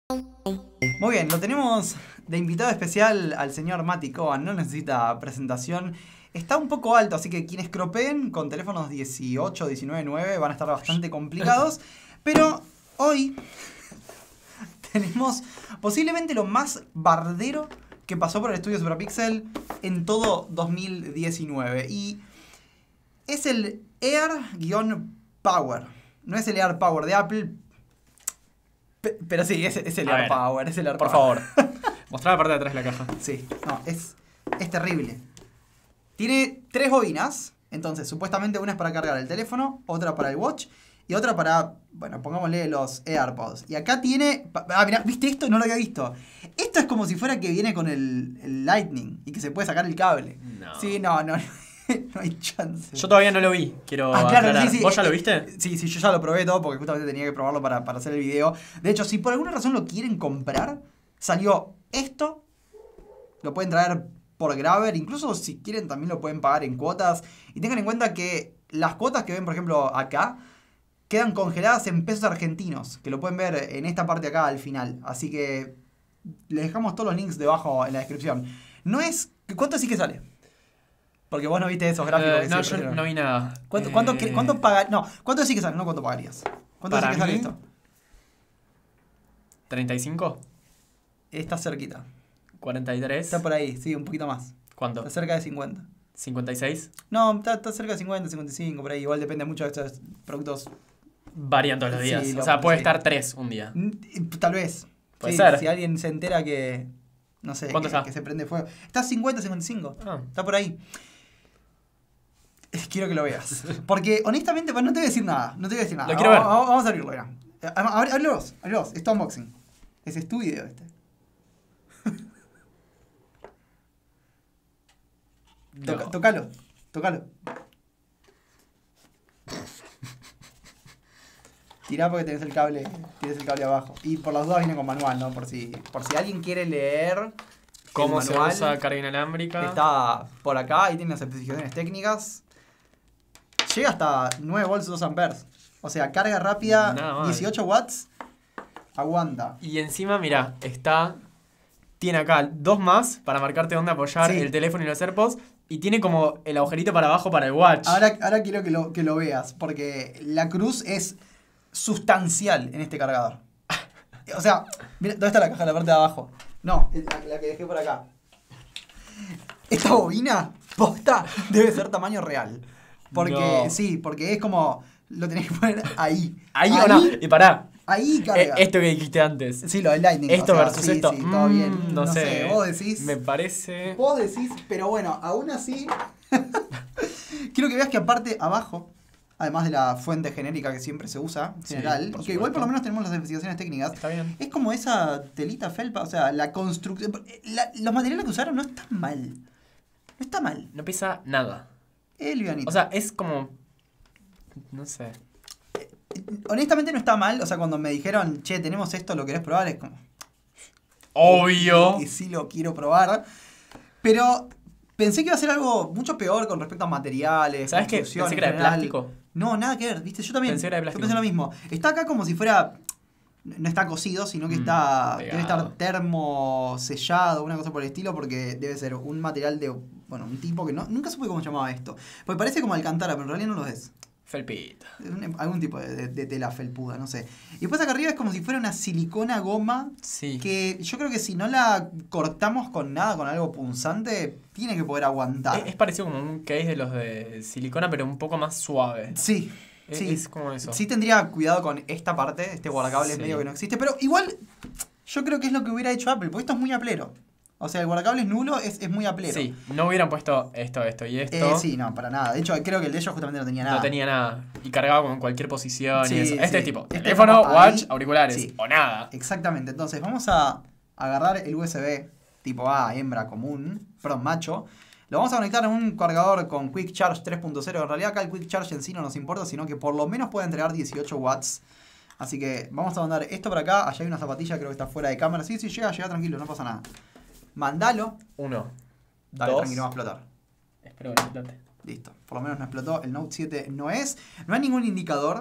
Muy bien, lo tenemos de invitado especial al señor Mati Cohen, no necesita presentación. Está un poco alto, así que quienes cropeen con teléfonos 18, 19, 9 van a estar bastante complicados. Pero hoy tenemos posiblemente lo más bardero que pasó por el estudio Superpixel en todo 2019. Y es el Air-Power. No es el Air Power de Apple. Pero sí, es el Air Power, es el Air Por Power. favor, mostrá la parte de atrás de la caja. Sí, no, es terrible. Tiene 3 bobinas, entonces supuestamente una es para cargar el teléfono, otra para el watch y otra para, bueno, pongámosle los AirPods. Y acá tiene, mirá, ¿viste esto? No lo había visto. Esto es como si fuera que viene con el Lightning y que se puede sacar el cable. No. Sí, no hay chance. Yo todavía no lo vi, quiero aclarar. Sí, ¿Vos ya lo viste? Sí, yo ya lo probé todo porque justamente tenía que probarlo para hacer el video. De hecho, si por alguna razón lo quieren comprar, salió esto. Lo pueden traer por Grabber. Incluso si quieren también lo pueden pagar en cuotas. Y tengan en cuenta que las cuotas que ven, por ejemplo, acá, quedan congeladas en pesos argentinos. Que lo pueden ver en esta parte acá al final. Así que les dejamos todos los links debajo en la descripción. No es... ¿Cuánto sí que sale? Porque vos no viste esos gráficos. No, yo no vi nada. ¿Cuánto pagar? No, ¿cuánto sí que sale? No, ¿cuánto pagarías? ¿Cuánto sí Para que sale mí, esto? ¿35? Está cerquita. ¿43? Está por ahí, sí, un poquito más. ¿Cuánto? Está cerca de 50. ¿56? No, está cerca de 50, 55, por ahí. Igual depende mucho de estos productos. Varían todos los días. Sí, o sea, puede sí. estar 3 un día. Tal vez. Puede Sí, ser. si alguien se entera que... No sé, ¿Cuánto está? que se prende fuego. Está 50, 55. Ah. Está por ahí. Quiero que lo veas. Porque, honestamente, no te voy a decir nada. No te voy a decir nada. Lo quiero ver. Vamos a abrirlo, mirá. Ábrelo vos. Es tu unboxing. Ese es tu video, este. No. Tócalo. Tirá porque tienes el cable abajo. Y por las dudas viene con manual, ¿no? Por si alguien quiere leer ¿Cómo el se manual, usa carga inalámbrica? está por acá y tiene las especificaciones técnicas. Llega hasta 9 volts 2 amperes. O sea, carga rápida, Nada mal. 18 watts. Aguanta. Y encima, mirá, tiene acá 2 más para marcarte dónde apoyar Sí. el teléfono y los AirPods. Y tiene como el agujerito para abajo para el watch. Ahora quiero que lo veas, porque la cruz es sustancial en este cargador. O sea, mira, ¿dónde está la caja? La parte de abajo. No, la que dejé por acá. Esta bobina, posta, debe ser tamaño real. Porque, No. sí, porque es como, lo tenés que poner ahí. Ahí o no. Y pará. Ahí carga. Esto que dijiste antes. Sí, lo del Lightning. Esto o sea, versus sí, esto. Sí, todo bien. No sé. Vos decís. Me parece. Vos decís, pero bueno, aún así. Quiero que veas que aparte, abajo, además de la fuente genérica que siempre se usa, en Sí, general, por que igual por supuesto. lo menos tenemos las especificaciones técnicas, Está bien. es como esa telita felpa, o sea, la construcción. Los materiales que usaron no están mal. No está mal. No pesa nada. Es livianito. O sea, es como. No sé. Honestamente no está mal. O sea, cuando me dijeron, che, tenemos esto, ¿lo querés probar? Es como. Obvio. Y sí lo quiero probar. Pero pensé que iba a ser algo mucho peor con respecto a materiales. ¿Sabes qué? construcción Pensé en que era de general. plástico. No, nada que ver, ¿viste? Yo también. Pensé que era de Yo plástico. pensé lo mismo. Está acá como si fuera. No está cosido, sino que está. Debe estar pegado. termosellado, una cosa por el estilo, porque debe ser un material de. Bueno, un tipo que nunca supe cómo se llamaba esto. Porque parece como alcantara, pero en realidad no lo es. Felpita. Algún tipo de tela felpuda, no sé. Y después acá arriba es como si fuera una silicona goma. Sí. Que yo creo que si no la cortamos con nada, con algo punzante, tiene que poder aguantar. Es parecido como un case de los de silicona, pero un poco más suave. Sí. Sí. Es como eso. Sí tendría cuidado con esta parte, este guardacables Sí. medio que no existe. Pero igual, yo creo que es lo que hubiera hecho Apple, porque esto es muy aplero. O sea, el guardacables nulo es muy aplero. Sí, no hubieran puesto esto y esto. Sí, no, para nada. De hecho, creo que el de ellos justamente no tenía nada. No tenía nada. Y cargaba como en cualquier posición Sí, y eso. Este sí. es tipo Este teléfono, como watch, ahí. auriculares. Sí. O nada. Exactamente. Entonces, vamos a agarrar el USB tipo A, hembra común, perdón, macho. Lo vamos a conectar a un cargador con Quick Charge 3.0. En realidad acá el Quick Charge en sí no nos importa, sino que por lo menos puede entregar 18 watts. Así que vamos a mandar esto para acá. Allá hay una zapatilla, creo que está fuera de cámara. Sí, llega tranquilo, no pasa nada. Mandalo. 1, Dale, 2. tranquilo, va a explotar. Espero que no explote. Listo. Por lo menos no explotó. El Note 7 no es. No hay ningún indicador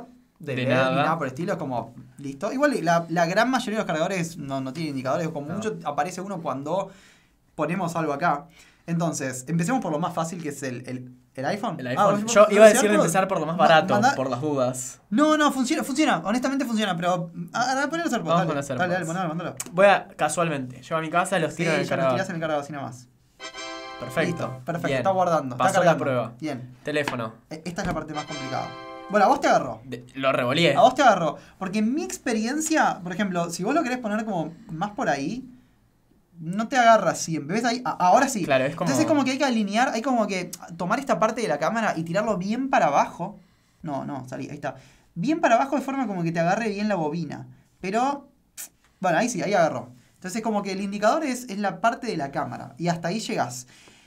de De LED nada. ni nada por el estilo, es como, listo. Igual la gran mayoría de los cargadores no tienen indicadores, como No. mucho aparece uno cuando ponemos algo acá. Entonces, empecemos por lo más fácil, que es el iPhone. El Ah, iPhone. ¿vos- Yo vos iba a decías decir de algo? empezar por lo más Ma- barato, manda- por las dudas. No, funciona, honestamente funciona, pero... Ahora poner los AirPods, Vamos dale, con los dale, AirPods. mándalo. Voy a, casualmente, llevo a mi casa, los Sí, tiro en el ya los cargador. tirás en el cargador, así nomás. Perfecto. Listo, perfecto, Bien. está guardando, Pasó está la cargando. prueba. Bien, Teléfono. esta es la parte más complicada. Bueno, a vos te agarró. Lo revoleé. A vos te agarró. Porque en mi experiencia, por ejemplo, si vos lo querés poner como más por ahí, no te agarra así. ¿Ves ahí? Ahora sí. Claro, es como... Entonces es como que hay que alinear, hay como que tomar esta parte de la cámara y tirarlo bien para abajo. No, salí, ahí está. Bien para abajo de forma como que te agarre bien la bobina. Pero, bueno, ahí sí, ahí agarró. Entonces como que el indicador es la parte de la cámara. Y hasta ahí llegás.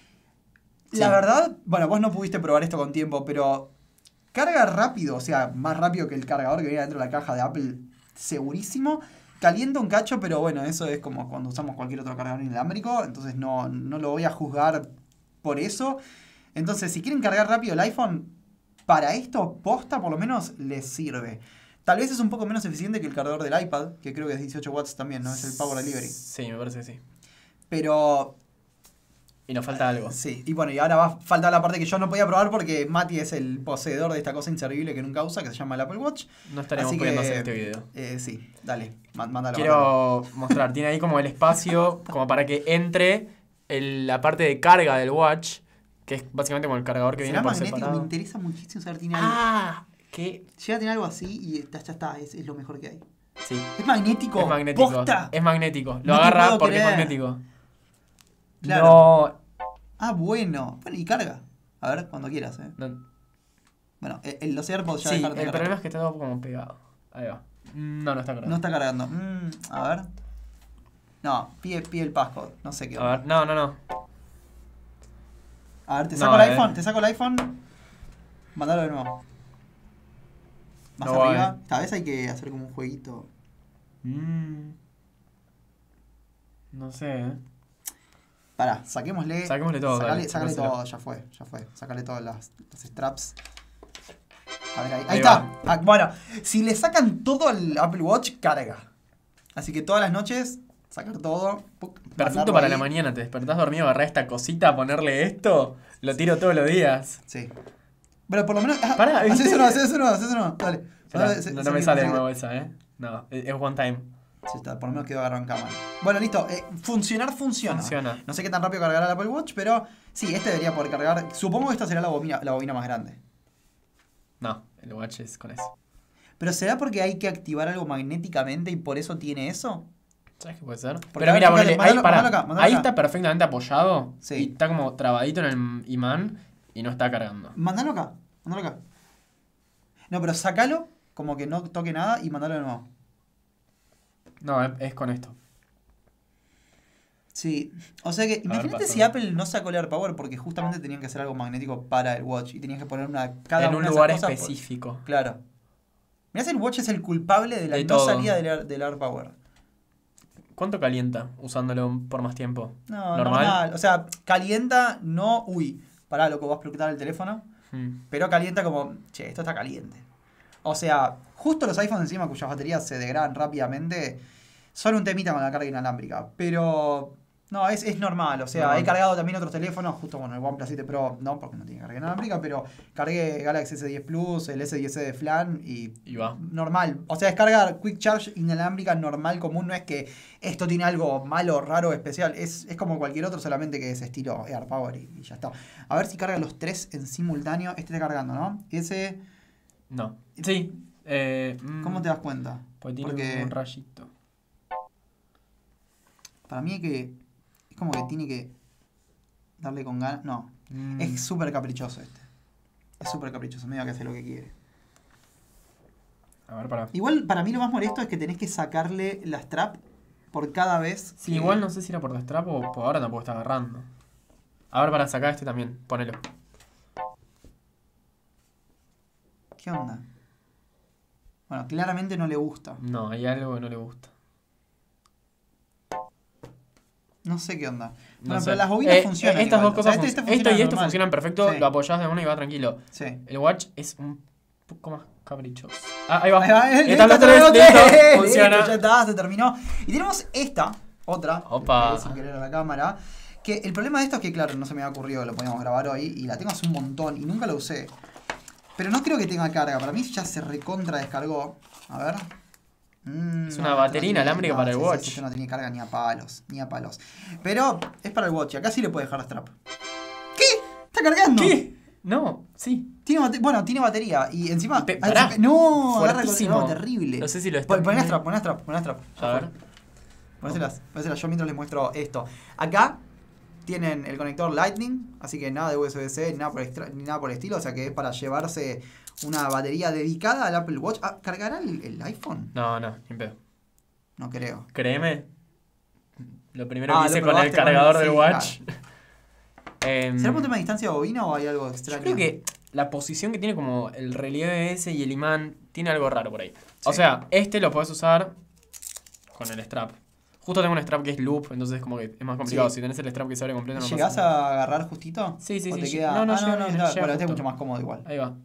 La Sí. verdad, bueno, vos no pudiste probar esto con tiempo, pero carga rápido, o sea, más rápido que el cargador que viene dentro de la caja de Apple, segurísimo. Calienta un cacho, pero bueno, eso es como cuando usamos cualquier otro cargador inalámbrico, entonces no lo voy a juzgar por eso. Entonces, si quieren cargar rápido el iPhone, para esto, posta por lo menos, les sirve. Tal vez es un poco menos eficiente que el cargador del iPad, que creo que es 18 watts también, ¿no? Es el Power Delivery. Sí, me parece que sí. Pero Y nos falta algo. sí, y bueno, y ahora va a faltar la parte que yo no podía probar porque Mati es el poseedor de esta cosa inservible que nunca usa, que se llama el Apple Watch. No estaríamos Así pudiendo que, hacer este video. Sí, dale, mándalo. Quiero mostrar, tiene ahí como el espacio como para que entre la parte de carga del watch, que es básicamente como el cargador que ¿Será viene por magnético? separado. Me interesa muchísimo saber tiene algo. Ah, que Llega a tener algo así y ya está, es lo mejor que hay. sí, Es magnético. es magnético. ¡Posta! Es magnético. Lo No te agarra puedo porque es creer. magnético. Claro. No, Ah, bueno. Bueno, y carga. A ver, cuando quieras, no. Bueno, los AirPods ya Sí, dejaron de el cargar. problema es que está todo como pegado. Ahí va. No está cargando. No está cargando. A ver. No, pide el passcode. No sé qué. A ver, no. A ver, te No, saco el iPhone. Te saco el iPhone. Mandalo de nuevo. Más No arriba. va, Tal vez hay que hacer como un jueguito. No sé, Pará, saquémosle. Saquémosle todo, dale, Sácale sacáselo. todo, ya fue. Sácale todas las straps. A ver, ahí Ahí está. va. Ah, bueno, si le sacan todo al Apple Watch, carga. Así que todas las noches, sacar todo. Perfecto mandarlo para ahí. la mañana, te despertás dormido, agarrás esta cosita, ponerle esto, lo tiro todos los días. Sí. Pero por lo menos. Pará, haz ¿viste? eso no. Dale. Esperá, no me sale de nuevo esa, No, es one time. Sí, está, por lo menos quedó agarrado en cámara. Bueno, listo. Funciona. Funciona. No sé qué tan rápido cargará el Apple Watch, pero sí, este debería poder cargar. Supongo que esta será la bobina más grande. No, el watch es con eso. Pero ¿será porque hay que activar algo magnéticamente y por eso tiene eso? ¿Sabes qué puede ser? Porque Pero a ver, mira, fíjate, ponele, ahí, mándalo acá, mándalo ahí acá. está perfectamente apoyado Sí. y está como trabadito en el imán y no está cargando. Mándalo acá. No, pero sácalo, como que no toque nada y mandalo de nuevo. No, es con esto. Sí, o sea que imagínate pasó. si Apple no sacó el AirPower porque justamente tenían que hacer algo magnético para el Watch y tenías que poner cada En una un de esas lugar cosas específico. Claro. Mirá si el Watch es el culpable de la De no todo. salida del AirPower. ¿Cuánto calienta usándolo por más tiempo? No, ¿Normal? normal. O sea, calienta, no... Uy, pará, loco, vas a explotar el teléfono. Pero calienta como... Che, esto está caliente. O sea, justo los iPhones encima cuyas baterías se degradan rápidamente son un temita con la carga inalámbrica. Pero... No, es normal. O sea, Normal. he cargado también otros teléfonos. Justo, bueno, el OnePlus 7 Pro no, porque no tiene carga inalámbrica. Pero cargué Galaxy S10 Plus, el S10 de Flan y... Y va. Normal. O sea, descargar Quick Charge inalámbrica normal, común. No es que esto tiene algo malo, raro, especial. Es como cualquier otro, solamente que es estilo AirPower y ya está. A ver si carga los tres en simultáneo. Este está cargando, ¿no? Ese... No. Sí. ¿Cómo te das cuenta? Pues tiene Porque un rayito. para mí es como que tiene que darle con ganas. No, es súper caprichoso este. Es súper caprichoso, medio que hace lo que quiere. A ver, para. Igual para mí lo más molesto es que tenés que sacarle la strap por cada vez. Sí, que- igual no sé si era por destrap o por ahora tampoco está agarrando. A ver, para sacar este también. Ponelo. ¿Qué onda? Bueno, claramente no le gusta. No, hay algo que no le gusta. No sé qué onda. No Bueno, sé. pero las bobinas funcionan. Estas igual. dos cosas O sea, esto funciona y esto normal. funcionan perfecto. Sí. Lo apoyás de una y va tranquilo. Sí. El watch es un poco más caprichoso. Ahí va. Ahí Están los listo, tres, ok. listo, funciona. Listo, ya está, se terminó. Y tenemos esta, otra. Opa. Sin querer a la cámara. Que el problema de esto es que, claro, no se me había ocurrido que lo podíamos grabar hoy. Y la tengo hace un montón y nunca la usé. Pero no creo que tenga carga. Para mí ya se recontra descargó. A ver. Es una batería inalámbrica para el Watch. Esto no tiene carga ni a palos. Ni a palos. Pero es para el Watch. Y acá sí le puedes dejar la strap. ¿Qué? ¿Está cargando? ¿Qué? No, sí. Bueno, tiene batería. Y encima. Pará. No, agarra Fuertísimo. con terrible. No sé si lo está. Poné la strap, poné la strap, poné la strap. A ver. Ponéselas. Yo mientras les muestro esto. Acá tienen el conector Lightning, así que nada de USB-C ni nada por el estilo. O sea que es para llevarse una batería dedicada al Apple Watch. Ah, ¿cargará el iPhone? No, ni pedo. No creo. Créeme. Lo primero que hice lo con el probaste cargador con del sí, Watch. ¿Será por un tema de distancia bobina o hay algo extraño? Yo creo que la posición que tiene como el relieve ese y el imán tiene algo raro por ahí. O Sí. sea, este lo puedes usar con el strap. Justo tengo un strap que es loop, entonces como que es más complicado. Sí. Si tenés el strap que se abre completo no ¿Llegás pasa. a agarrar justito? Sí, ¿O sí. te queda? No, no, llega, bueno, llega este es justo. mucho más cómodo igual. Ahí va.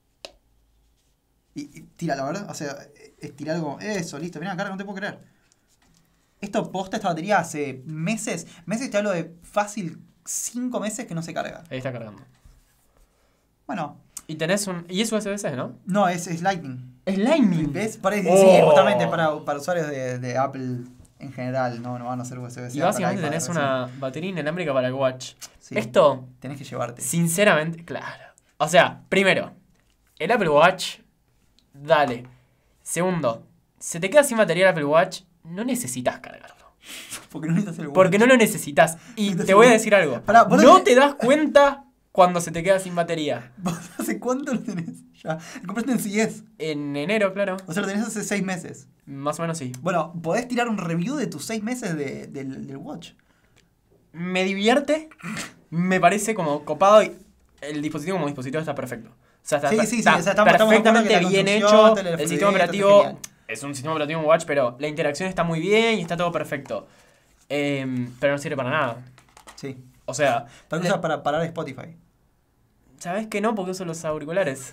Y tíralo, ¿verdad? O sea, estiralo como... Eso, listo. Mirá, carga, no te puedo creer. Esto posta esta batería hace meses. Meses te hablo de fácil 5 meses que no se carga. Ahí está cargando. Bueno, Y tenés un... Y es USB-C, ¿no? no, es Lightning. Es Lightning. ¿Ves? Sí, Oh. justamente para usuarios de Apple en general. No van a ser USB-C. Y básicamente para tenés iPad, una batería inalámbrica para el Watch. Sí. Esto, Tenés que llevarte. sinceramente, claro. O sea, primero, el Apple Watch, dale. Segundo, se te queda sin batería el Apple Watch, no necesitas cargarlo. Porque no necesitas el Watch. Porque no lo necesitas. Y Necesitas te el voy a Watch. decir algo. Pará, vos No no te das cuenta cuando se te queda sin batería. ¿Vos hace cuánto lo tenés? Ya. Lo compraste en CES. En enero, claro. O sea, lo tenés hace 6 meses. Más o menos sí. Bueno, podés tirar un review de tus 6 meses del Watch. Me divierte, me parece como copado y el dispositivo como dispositivo está perfecto. O sea, está, Sí, está o sea, estamos de acuerdo perfectamente que la bien construcción, hecho. el El sistema fluidez, está operativo genial. es un sistema operativo en Watch, pero la interacción está muy bien y está todo perfecto. Pero no sirve para nada. Sí. O sea, Para usar para parar Spotify. ¿sabes qué no? Porque uso los auriculares.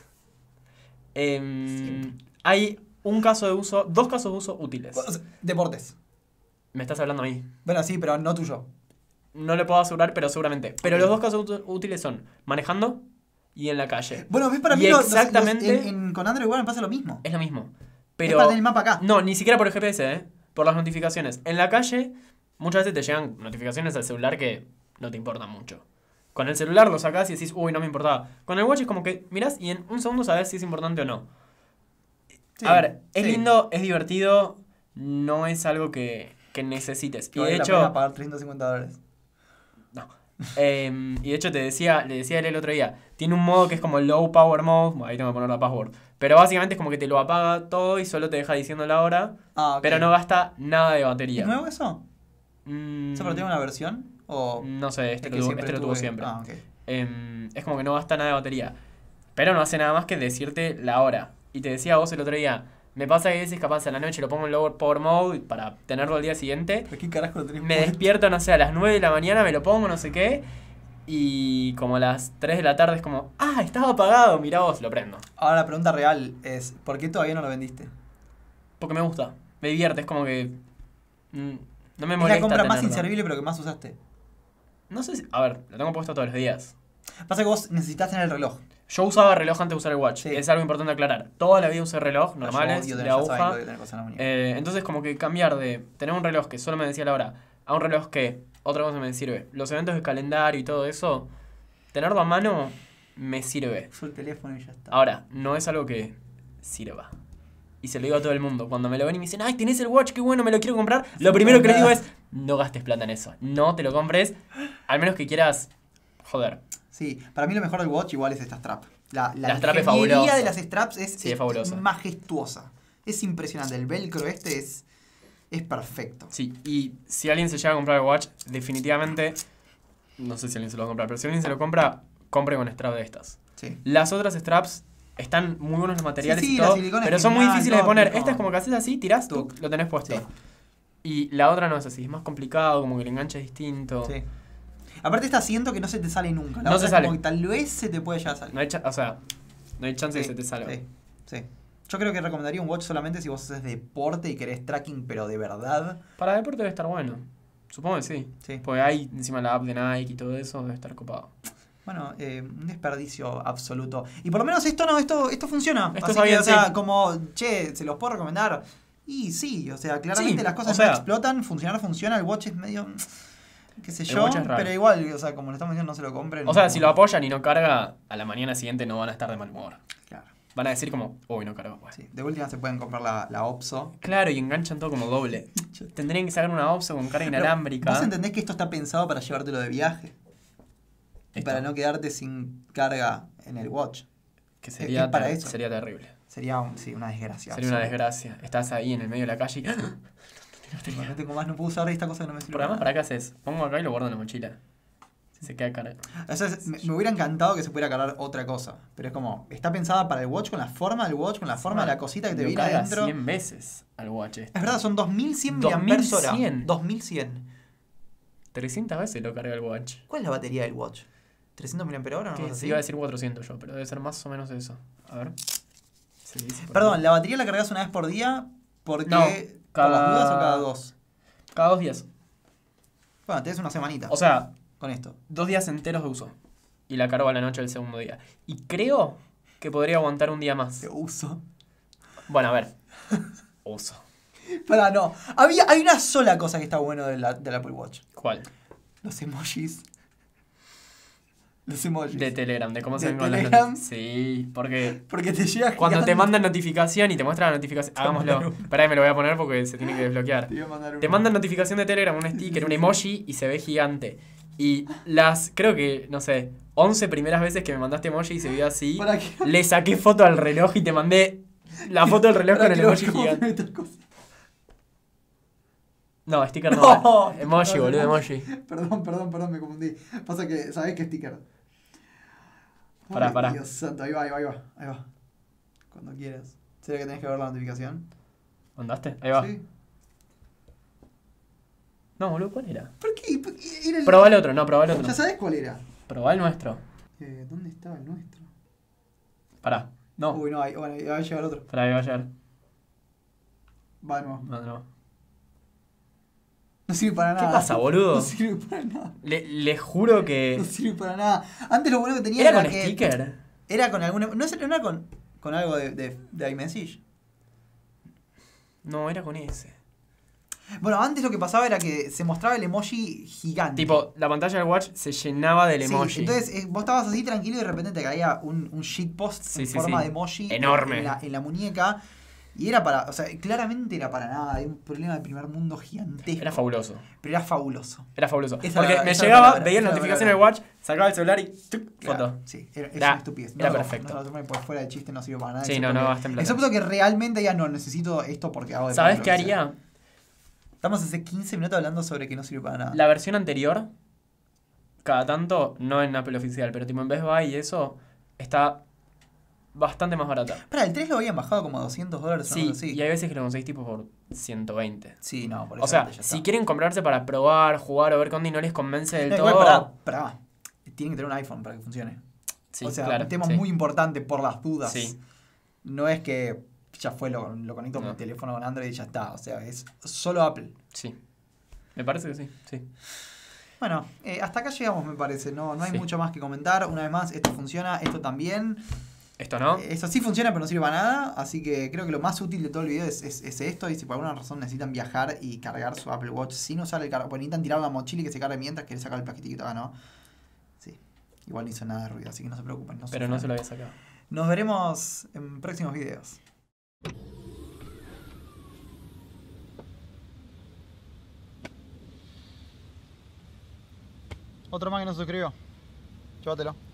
Siempre. Hay un caso de uso, dos casos de uso útiles. O sea, deportes. Me estás hablando a mí. Bueno, sí, pero no tuyo. No le puedo asegurar, pero seguramente. Pero Ok. los dos casos útiles son manejando y en la calle. Bueno, ves, para Y mí exactamente- con Android One me pasa lo mismo. Es lo mismo. Es Pero para tener el mapa acá. no, ni siquiera por el GPS, por las notificaciones. En la calle, muchas veces te llegan notificaciones al celular que no te importan mucho. Con el celular lo sacás y decís, uy, no me importaba. Con el Watch es como que mirás y en un segundo sabes si es importante o no. Sí, A ver, es sí. lindo, es divertido, no es algo que necesites. Que Y de vale la hecho, pena pagar $350. no. Y de hecho le decía a él el otro día, tiene un modo que es como low power mode, bueno, ahí tengo que poner la password, pero básicamente es como que te lo apaga todo y solo te deja diciendo la hora, Ah, ok. pero no gasta nada de ¿Es batería. nuevo eso? Mm, ¿Eso pero tiene una versión? ¿O no sé, es este que lo siempre tuvo tuve? siempre. Ah, ok. Es como que no gasta nada de batería, pero no hace nada más que decirte la hora. Y te decía a vos el otro día, me pasa que a veces capaz a la noche lo pongo en low power mode para tenerlo al día siguiente. ¿Pero qué carajo lo tenés Me puesto? despierto, no sé, a las 9 de la mañana, me lo pongo, no sé qué. Y como a las 3 de la tarde es como, ah, estaba apagado, mirá vos, lo prendo. Ahora la pregunta real es, ¿por qué todavía no lo vendiste? Porque me gusta, me divierte, es como que... no me Es molesta la compra más tenerlo. inservible pero que más usaste. No sé si... A ver, lo tengo puesto todos los días. Pasa que vos necesitas tener el reloj. Yo usaba reloj antes de usar el watch, Sí. es algo importante aclarar. Toda la vida usé reloj, Yo normales, odio de tener- ya saben aguja. lo que tener cosas en la muñeca. Entonces como que cambiar de tener un reloj que solo me decía la hora a un reloj que otra cosa me sirve. Los eventos de calendario y todo eso, tenerlo a mano me sirve. Uso el teléfono y ya está. Ahora, no es algo que sirva. Y se lo digo a todo el mundo. Cuando me lo ven y me dicen, ay, tenés el watch, qué bueno, me lo quiero comprar. Lo primero que les digo es, no gastes plata en eso. No te lo compres, al menos que quieras, joder. Sí, para mí lo mejor del watch igual es esta strap. La strap es ingeniería fabulosa. de las straps Sí, es fabulosa. majestuosa. Es impresionante. El velcro este es perfecto. Sí, y si alguien se llega a comprar el watch, definitivamente, no sé si alguien se lo va a comprar, pero si alguien se lo compra, compre con strap de estas. Sí. Las otras straps están muy buenos los materiales Sí, sí, y la todo, silicona es pero son muy genial, difíciles de todo poner. aplicado. Esta es como que haces así, tirás, Tuc. lo tenés puesto. Sí. Y la otra no es así, es más complicado, como que el enganche es distinto. Sí. Aparte esta siento que no se te sale nunca. La No otra se es sale. como que tal vez se te puede llegar a salir. No hay, o sea, no hay chance de Sí, que se te salga. Sí, sí. Yo creo que recomendaría un watch solamente si vos haces deporte y querés tracking, pero de verdad. Para deporte debe estar bueno. Supongo que sí. Sí. Porque hay encima la app de Nike y todo eso, debe estar copado. Bueno, un desperdicio absoluto. Y por lo menos esto funciona. Esto Así está que, bien, o sea, sí. como, che, ¿se los puedo recomendar? Y sí, o sea, claramente Sí, las cosas o sea, no explotan, funciona, el watch es medio, qué sé El yo, watch es raro. pero igual, o sea, como lo estamos diciendo, no se lo compren. O sea, no- si lo apoyan y no carga, a la mañana siguiente no van a estar de mal humor. Claro, Van a decir como, uy, no cargó. Bueno. sí. De última se pueden comprar la OPSO. Claro, y enganchan todo como doble. Tendrían que sacar una OPSO con carga inalámbrica. ¿Vos entendés que esto está pensado para llevártelo de viaje? Y Esto, para no quedarte sin carga en el watch. que sería, es para eso. sería terrible. Sería una desgracia. Sería una absoluta. desgracia. Estás ahí en el medio de la calle y... No tengo más, no puedo usar esta cosa que no me sirve. Por además, para ¿para qué haces? Pongo acá y lo guardo en la mochila. Si se queda cargado. nada. O sea, me hubiera encantado que se pudiera cargar otra cosa. Pero es como, está pensada para el watch con la forma del watch, con la forma de la cosita que te Lo viene carga adentro. 100 veces al watch este. Es verdad, son 2100 2100. mAh. 2100. 300 veces lo carga el watch. ¿Cuál es la batería del watch? ¿300 mAh? ¿No? ¿Qué? ¿Así? Iba a decir 400 yo, pero debe ser más o menos eso. A ver. Se dice por Perdón, ahí. ¿la batería la cargas una vez por día? Porque. No, ¿Por las cada- dudas o cada dos? Cada 2 días. Bueno, tenés una semanita O sea, con esto. 2 días enteros de uso. Y la cargo a la noche del segundo día. Y creo que podría aguantar un día más. De uso. Bueno, a ver. Uso. Pará, no. Hay una sola cosa que está bueno del Apple Watch. ¿Cuál? Los emojis. Los emojis. De Telegram, de cómo se ¿De ven con las Telegram? notificaciones. Sí, porque Porque te llega cuando te gigante. mandan notificación y te muestra la notificación. Hagámoslo. Esperá que me lo voy a poner porque se tiene que desbloquear. Te voy a mandar Te uno. mandan notificación de Telegram, un sticker, un emoji y se ve gigante. Y las, creo que, no sé, 11 primeras veces que me mandaste emoji y se vio así, ¿Para qué? le saqué foto al reloj y te mandé la foto del reloj Para con el que no emoji veas cómo gigante. me meto cosas. No, sticker no. No, vale. Emoji, no, boludo, no. emoji. Perdón, me confundí. Pasa que, ¿sabés qué sticker? Pará, Ay, pará. Dios santo, ahí va. Cuando quieras. ¿Será que tenés que ver la notificación? ¿Mandaste? Ahí va. Sí. No, boludo, ¿cuál era? ¿Por qué? Era el... Probá el otro, no, probá el otro. Ya sabés cuál era. Probá el nuestro. ¿Dónde estaba el nuestro? Pará. No. Uy, no, bueno, ahí va a llegar otro. Pará, ahí va a llegar. Va de nuevo. No, no. No sirve para ¿Qué nada. pasa, boludo? No sirve para nada. Le juro que... No sirve para nada. Antes lo bueno que tenía ¿Era era con que... sticker? Era con alguna... No era con algo de iMessage. No, era con ese. Bueno, antes lo que pasaba era que se mostraba el emoji gigante. Tipo, la pantalla del watch se llenaba del Sí, emoji. entonces vos estabas así tranquilo y de repente te caía un shitpost Sí, en sí, forma sí. de emoji Enorme. en la muñeca. Y era para, o sea, claramente era para nada, hay un problema de primer mundo gigantesco. Era fabuloso. Pero era fabuloso. Era fabuloso. Esa Porque era- me esa era la llegaba, palabra, veía esa la era la notificación del palabra. watch, sacaba el celular y ¡tuc! Claro, foto. sí, es Era- una estupidez. era No, perfecto. No, pues fuera de chiste no sirve para nada. Sí, excepto no, no que- gasten plata. Excepto que realmente ya no necesito esto porque hago de ¿Sabes lo qué que sea. haría? Estamos hace 15 minutos hablando sobre que no sirve para nada. La versión anterior, cada tanto, no en Apple oficial, pero tipo en Best Buy y eso, está bastante más barata. Para, el 3 lo habían bajado como a $200 o Sí, algo así. y hay veces que lo conseguís tipo por 120. Sí, no, por O sea, ya si está. quieren comprarse para probar, jugar o ver qué onda y no les convence del No, todo... igual, pará. Tienen que tener un iPhone para que funcione. Sí, o sea, claro, un tema sí. muy importante por las dudas. Sí. No es que ya fue, lo conecto con No. mi teléfono con Android y ya está. O sea, es solo Apple. Sí. Me parece que sí, sí. Bueno, hasta acá llegamos, me parece. No hay Sí. mucho más que comentar. Una vez más, esto funciona, esto también. Esto no. Eso sí funciona, pero no sirve para nada. Así que creo que lo más útil de todo el video es esto. Y si por alguna razón necesitan viajar y cargar su Apple Watch sin usar el cargador, pues necesitan tirar la mochila y que se cargue mientras que sacar el plastiquito acá, ¿no? Sí. Igual no hizo nada de ruido, así que no se preocupen. Pero no se lo había sacado. Nos veremos en próximos videos. Otro más que no se suscribió. Llévatelo.